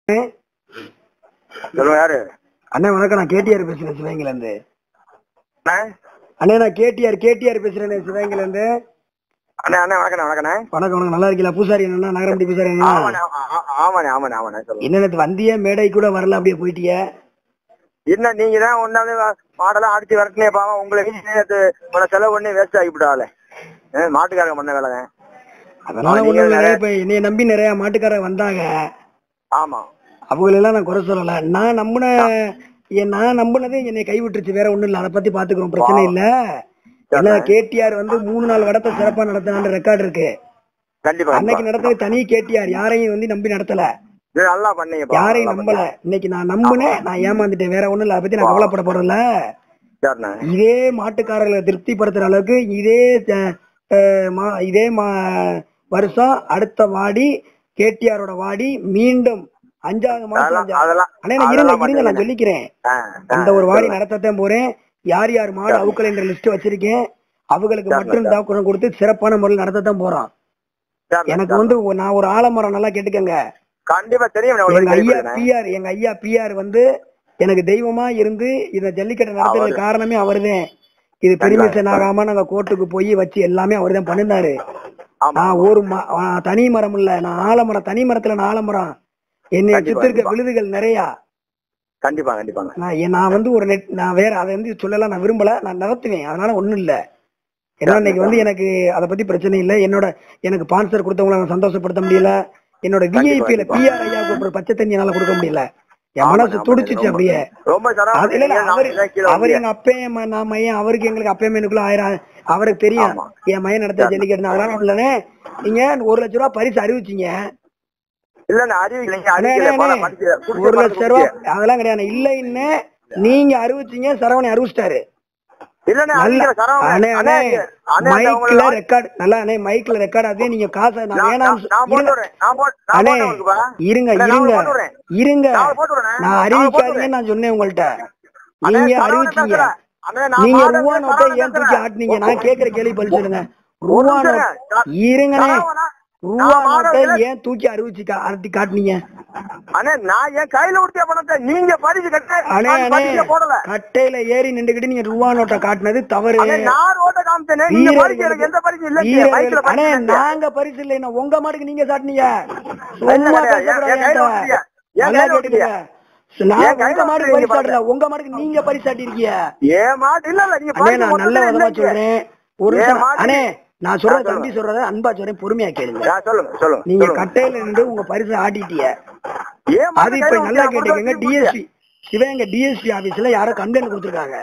சொல்லுங்க யாரு? அண்ணே வணக்கம், நான் கேடிஆர் பேசுறேன் சிவகங்கையில இருந்து. அண்ணே நான் கேடிஆர் பேசுறேன் சிவகங்கையில இருந்து. அண்ணே அண்ணே வணக்கம் வணக்கம். வணக்கம், நல்லா இருக்கீங்களா? பூசாரி என்ன நகரம்பட்டி பூசாரி என்ன? ஆமாண்ணே ஆமாண்ணே ஆமாண்ணே. என்ன வந்தியே மேடை கூட வரல, அப்படியே போயிட்டிய? என்ன நீங்க தான் ஒன்னாவது மாடெல்லாம் அடிச்சு வரட்டினே பாவம். உங்களுக்கு செலவு பண்ணி வேஸ்ட் ஆகிவிட்டாலே மாட்டுக்காரங்க பண்ண வேலை. அதனால ஒண்ணு, இப்ப என்னைய நம்பி நிறைய மாட்டுக்காரங்க வந்தாங்க. ஆமா, அவங்களெல்லாம் நான் குறை சொல்லல. நான் நம்பினதே என்னை கைவிட்டுருச்சு, வேற ஒண்ணும் இல்ல. அதை பத்தி பாத்துக்கிறோம், பிரச்சனை இல்ல. ஏன்னா கேடிஆர் 3 நாள் வடத்தை சிறப்பா நடத்தின ரெக்கார்டு இருக்கு. கண்டிப்பா அன்னைக்கு நடத்தது தனி கேடிஆர், யாரையும் நம்பி நடத்தல, நல்லா பண்ணீங்க, யாரையும் நம்பல. இன்னைக்கு நான் நம்பினேன், நான் ஏமாந்துட்டேன், வேற ஒண்ணும் இல்ல. அதை பத்தி நான் கவலைப்பட போறேன்ல. இதே மாட்டுக்காரர்களை திருப்திப்படுத்துற அளவுக்கு இதே வருஷம் அடுத்த வாடி கேடிஆரோட வாடி மீண்டும் 5வது மாசம். இருங்க நான் சொல்லிக்கிறேன். அந்த ஒரு வாடி நடத்தத்தான் போறேன். யார் யார் மாடு அவுக்கள் என்ற லிஸ்ட் வச்சிருக்கேன், அவங்களுக்கு மட்டும் தாக்குறம் கொடுத்து சிறப்பான முறையில் நடத்தத்தான் போறோம். எனக்கு நான் ஒரு ஆலமரம், நல்லா கேட்டுக்கங்க. கண்டிப்பா தெரியும். எங்க ஐயா பிஆர் எனக்கு தெய்வமா இருந்து இந்த ஜல்லிக்கட்டை நடத்துறது காரணமே அவர்தான். இது பெர்மிஷன் ஆகாம நாங்க கோர்ட்டுக்கு போய் வச்சு எல்லாமே அவர்தான் பண்ணினாரு. நான் ஒரு தனி மரம் இல்ல, நான் ஆலமரம். தனி மரத்துல நான் ஆலமரம். என்னை சுத்திருக்க விழுதுகள் நிறைய. கண்டிப்பா கண்டிப்பாங்க. நான் ஒரு நான் வேற அதை சொல்லலாம், நான் விரும்பல. நான் நடத்துவேன், அதனால ஒண்ணும் இல்ல. ஏன்னா இன்னைக்கு எனக்கு அதை பத்தி பிரச்சனை இல்லை. எனக்கு ஸ்பான்சர் கொடுத்தவங்களை சந்தோஷப்படுத்த முடியல. என்னோட விஐபியில பிஆர் ஐயாவுக்கு ஒரு பச்சை தண்ணி என்னால கொடுக்க முடியல. என் மனசு துடிச்சிச்சு அப்படியே. அவர் எங்க அப்பையன், நான் மையன். அவருக்கு எங்களுக்கு அப்பையனுக்குள்ள 1000 அவருக்கு தெரியும் என் மையன் நடத்த ஜல்லிக்கட்டு. அதெல்லாம் இல்லனே, நீங்க 1 லட்சம் ரூபாய் பரிசு அறிவிச்சீங்க. 1 லட்சம் ரூபாய் அதெல்லாம் கிடையாது. இல்லைன்னு நீங்க அறிவிச்சீங்க, சரவணை அறிவிச்சிட்டாரு. மைக்ல ரெக்கார்ட், நல்லா மைக்ல ரெக்கார்ட். அதே நீங்க காசை நான் வேணாம். இருங்க நான் அறிவிக்காதீங்க நான் சொன்னேன் உங்கள்ட்ட. நீங்க அறிவிச்சீங்க. நீங்க ரூபா நோட்டை ஏன் தூக்கி ஆட்டினீங்க? நான் கேக்குற கேள்வி பதில் சொல்லுங்க. ரூபா நோட் இருங்கண்ணே, ரூபா நோட்டை ஏன் தூக்கி அறுத்தி காட்டினீங்க? கட்டையில ஏறி நின்றுகிட்டு நீங்க ரூபா நோட்டை காட்டினது தவறு. நாங்க பரிசு இல்லைன்னா உங்க மாட்டுக்கு நீங்க சாட்டினீங்க. சும்மா பேசக்கூடாது. நல்லா கேட்டுக்கங்க, நான் உங்க மாட்டுக்கு பரிசு சாட்டல, உங்க மாட்டுக்கு நீங்க பரிசு சாட்டிருக்கீங்க. நான் நல்ல விதமா சொல்றேன். ஒரு அண்ணே, நான் சொல்றேன், தம்பி சொல்றத அன்பா சொல்றேன், பொறுமையா கேளுங்க. நீங்க கட்டையில நின்று உங்க பரிசு ஆட்டிட்டீங்க. அது இப்ப நல்லா கேட்டுக்கங்க. டிஎஸ்பி சிவகங்கை டிஎஸ்பி ஆபீஸ்ல யாரோ கம்ப்ளைண்ட் கொடுத்திருக்காங்க.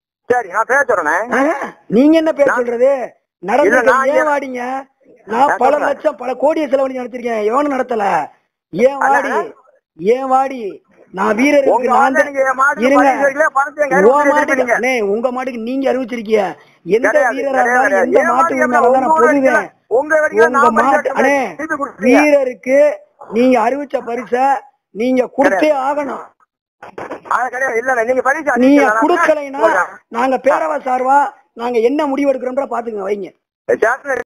நீங்க என்ன பேர் சொல்றது? நடந்து ஏன் வாடிங்க? நான் பல லட்சம் பல கோடியை செலவழி நடத்திருக்கேன், எவனும் நடத்தல. ஏன் வாடி நான் வீரருக்கு உங்க மாட்டுக்கு நீங்க அறிவிச்சிருக்கீங்க. எந்த வீரராக எந்த மாட்டு பொதுவேன் உங்க மாட்டு அண்ணே வீரருக்கு நீங்க அறிவிச்ச பரிச நீங்க கொடுத்தே ஆகணும். நீங்க கொடுக்கலைன்னா நாங்க பேரவ சார்பா நாங்க என்ன முடிவு எடுக்கிறோம் பாத்துங்க வைங்க.